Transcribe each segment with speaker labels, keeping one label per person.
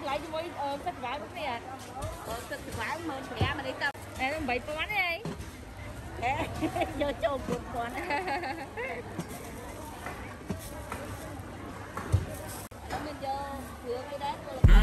Speaker 1: lại cho mỗi sách vải lúc này à.
Speaker 2: Sách vải mơn khỏe mà đi tập.
Speaker 1: Nè nó bị con đấy.
Speaker 2: Vô chôn cuộc con. Mình vô vừa cái đá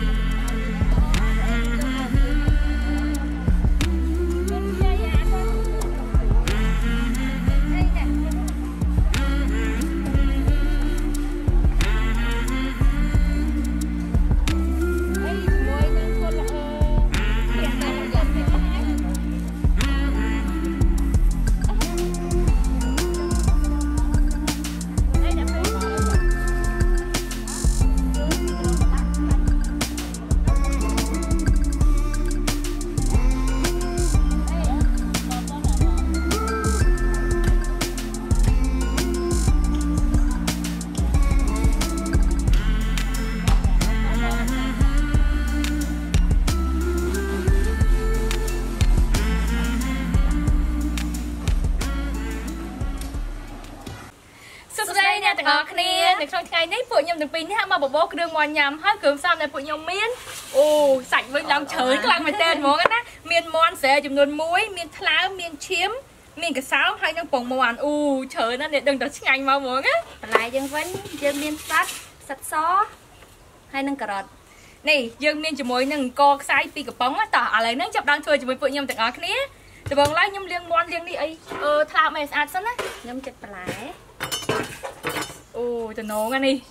Speaker 1: ในช่วงថ្ងៃនេះពួកខ្ញុំទាំងពីរនេះមកបបោគ្រឿងមកញ៉ាំហើយគ្រឿងផ្សំដែលពួកខ្ញុំមានអូសាច់វិញឡើងជ្រើខ្លាំងមែនតើហ្មងណាមានមាន់ស្រែចំនួន1មានថ្លើមមានឈាមមានកសោហើយនឹងពងមាន់អូជ្រើណាស់អ្នកដឹងតែឆ្ងាញ់មកហ្មងណាបន្លែយើងវិញយើងមានផ្សិតសហើយនឹងការ៉ុតនេះយើងមានជាមួយនឹងអង្គខ្សាយ2កំប៉ុងតោះឥឡូវហ្នឹងចាប់ដើមធ្វើជាមួយពួកខ្ញុំទាំងអស់គ្នាដំបូងឡើយខ្ញុំលាងមាន់លាងនេះអីថ្លើមឲ្យស្អាតសិនណាខ្ញុំចិត្តបន្លែអូតំណងអានេះ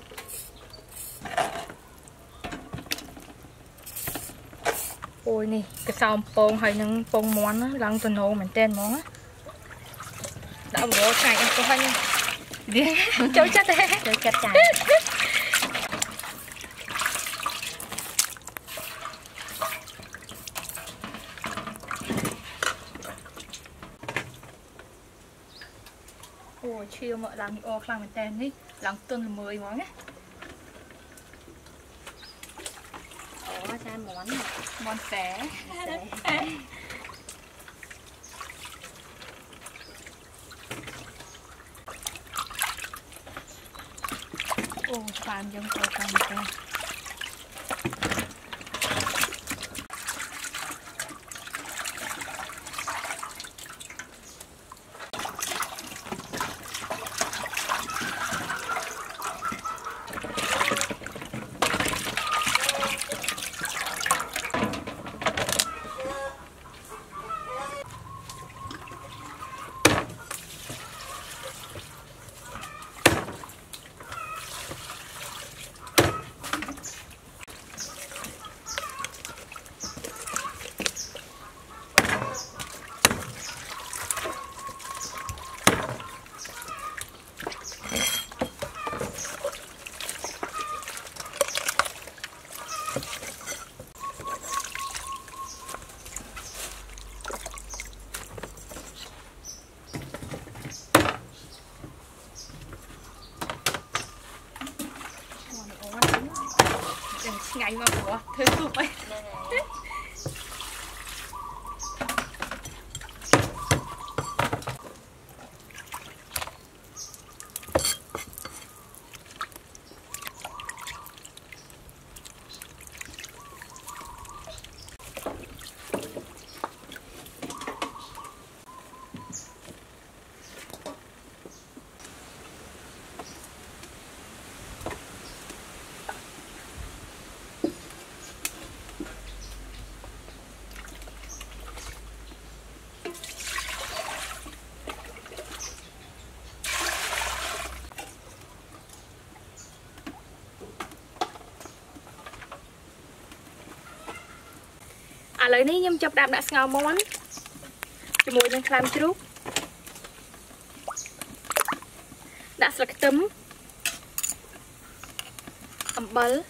Speaker 1: អូយនេះកសោមពងហើយនឹងពងមាន់ឡើងតំណងមែនតើហ្មងដាក់បបោឆ្ងាញ់អស់ទៅហើយចូលចិត្តទេចូលចិត្តចាអូឈាមមកឡើងនេះអខ្លាំងមែនតើនេះឡើងទន់ល្មើយហ្មងណាអូចាមាន់តែអូស្វាមយើងចូលខាងនេះទៅឆ្ងាញ់មកព្រោះធ្វើស៊ុបអីឥឡូវនេះខ្ញុំចាប់ដាក់ស្ងោរមាន់ជាមួយនឹងថ្លើមជ្រូកដាក់ស្លឹកខ្ទឹមអំបិល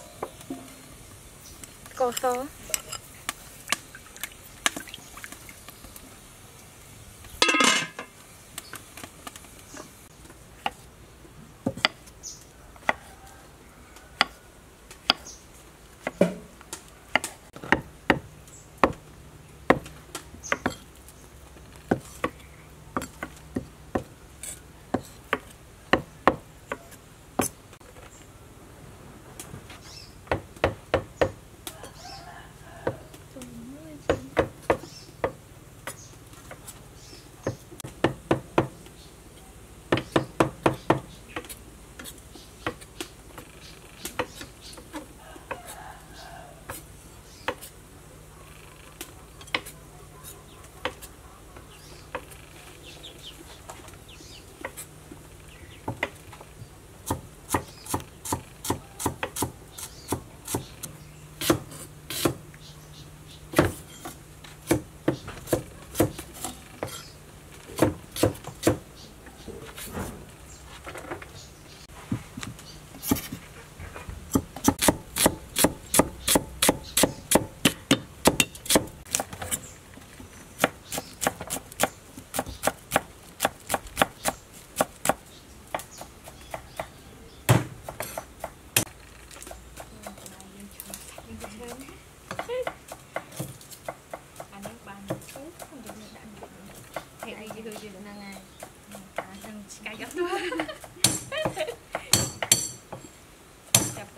Speaker 1: ស្ករស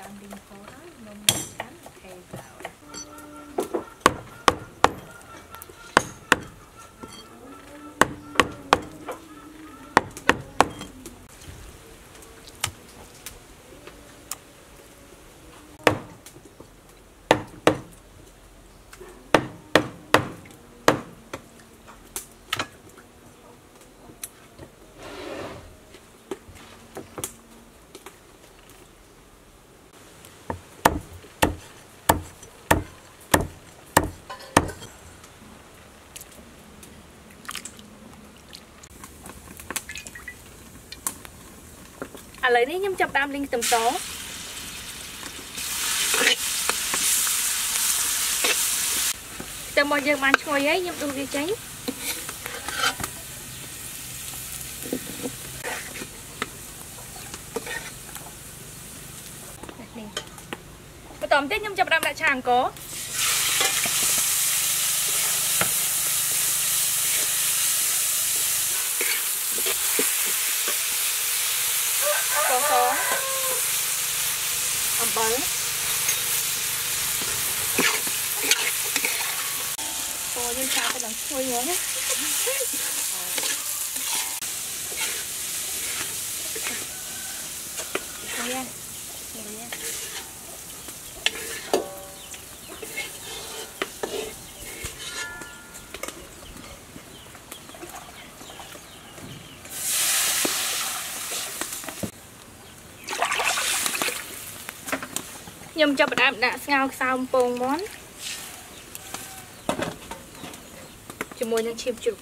Speaker 1: Lấy đi nhưng chập đam linh tầm tó tầm bao giờ bạn chơi ấy nhưng đừng đi tránh tóm tết nhưng chập đam đại tràng có bớt cô đi sao cái đằng xuôi nữa nhé nhầm cho bạn đã ngao sao bông món cho môi nhân chim chụp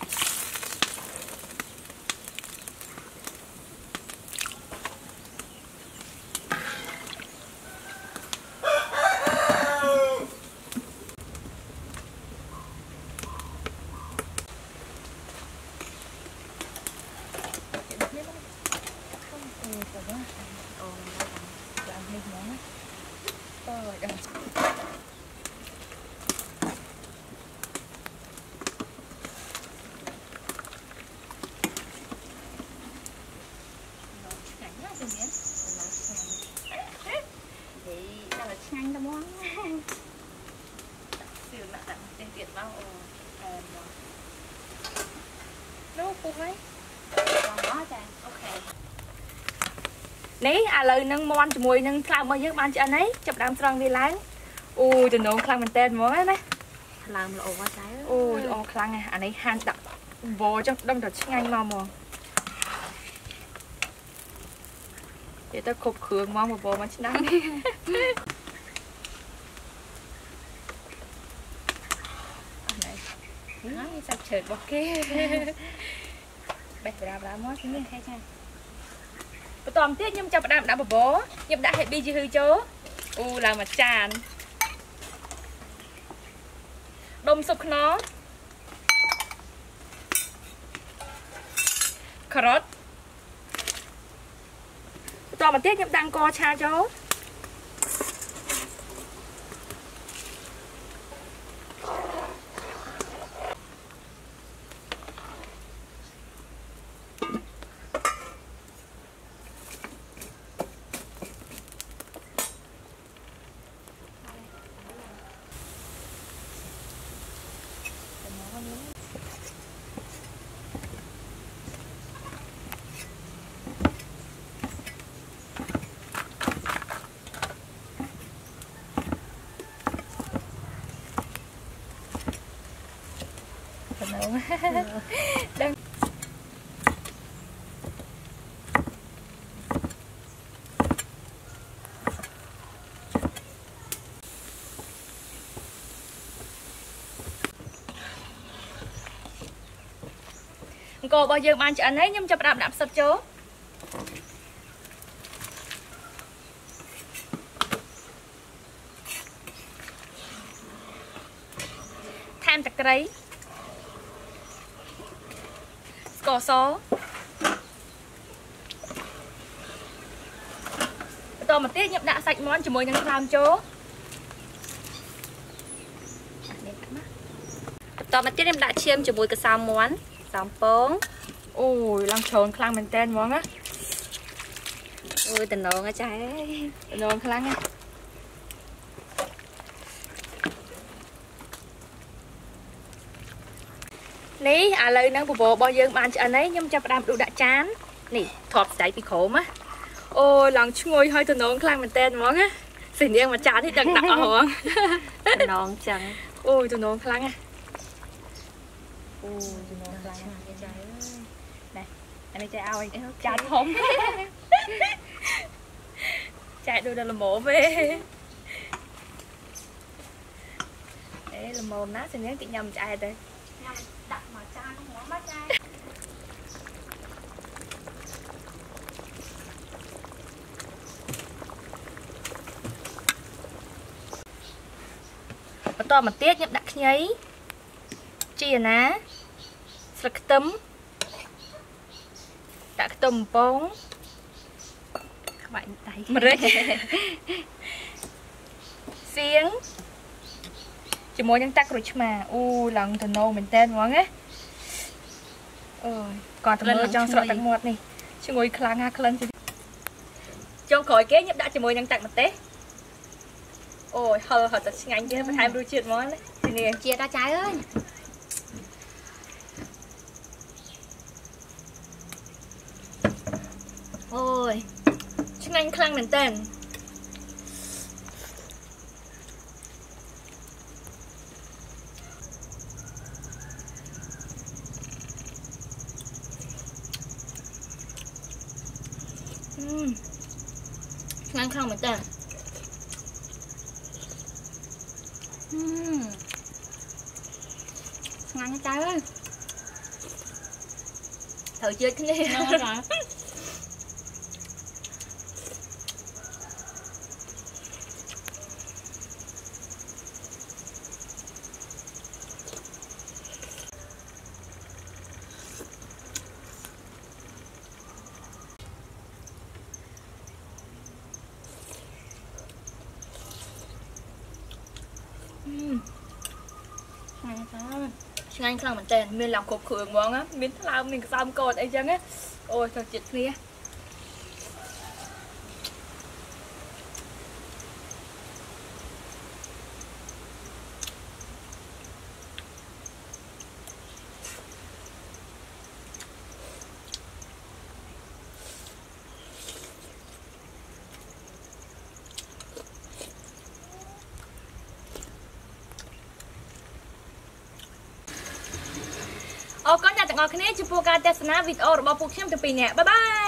Speaker 1: nấy lời nâng món cho mùi nâng khăn bao nhiêu bạn chị anh ấy chụp đam strong đi láng ui từ nấu khăn mình tên món đấy
Speaker 2: làm lộ quá trái
Speaker 1: ui ô khăn này anh ấy han đậm vô trong đông thật nhanh mà mò để ta khục khương mong một bộ mà chị nắng nói sao trời bọc kia bạch ra món thế này hay chăng tòm tiết nhưng cho bạn đã bố nhưng đã hệ bi gì hư chớ là mà tràn đông sụp nó carrot tòm mà tiết nhưng đang co cha chớ đang cô bao giờ bạn chị anh ấy nhưng cho bạn đạp sập chớ tham chặt cái cỏ số to mà tiết nhập đã sạch món chỉ mới nhân làm chỗ to mà tiết em đã chiêm chỉ mùi cái sao món xào bông ôi làm trồn khang mình tên món á
Speaker 2: ôi tình ngon á trái
Speaker 1: tình ngon khá lắm. Ní à lời năng bộ bao giờ bạn anh ấy nhưng cho đam đủ đã chán nè thọp chạy bị khổ má ôi lòng ngồi hơi tình ngon khá mình tên món á xỉn em mà chán thì đừng đặt hả
Speaker 2: non chẳng
Speaker 1: ôi tình ngon khá lắm.
Speaker 2: ôi
Speaker 1: này anh ấy chạy ao anh chán không chạy đôi là mổ về đấy là mồm nát thì nhớ chị nhầm chạy đây đặt mà cha không muốn bắt chai to mà tiết nhậm đặt nháy chia ná sặc tấm đặt tôm bóng bạn tay mà đấy xiếng chỉ muốn những tắc rồi chứ mà lòng thần nô mình tên món á còn thần nô trong sọt tắc một này chứ ngồi khlang ha khlang trong khỏi kế nhập đã chỉ muốn những tắc một té ôi hờ thật ngành chứ phải đôi chuyện món đấy thì nè
Speaker 2: chia ra trái ơi
Speaker 1: ôi chứ ngành khlang mình tên ăn không mình tên
Speaker 2: ngon cái trái ơi
Speaker 1: thử chưa cái này
Speaker 2: ngon rồi
Speaker 1: anh khăn mình tên mình làm cục khưởng món á miếng lao mình xong cột ấy chăng á ôi thật chịt kia có nhà tặng ngọc này chụp ca test na videoរបស់ពួកខ្ញុំទៅពីរនាក់បាយបាយ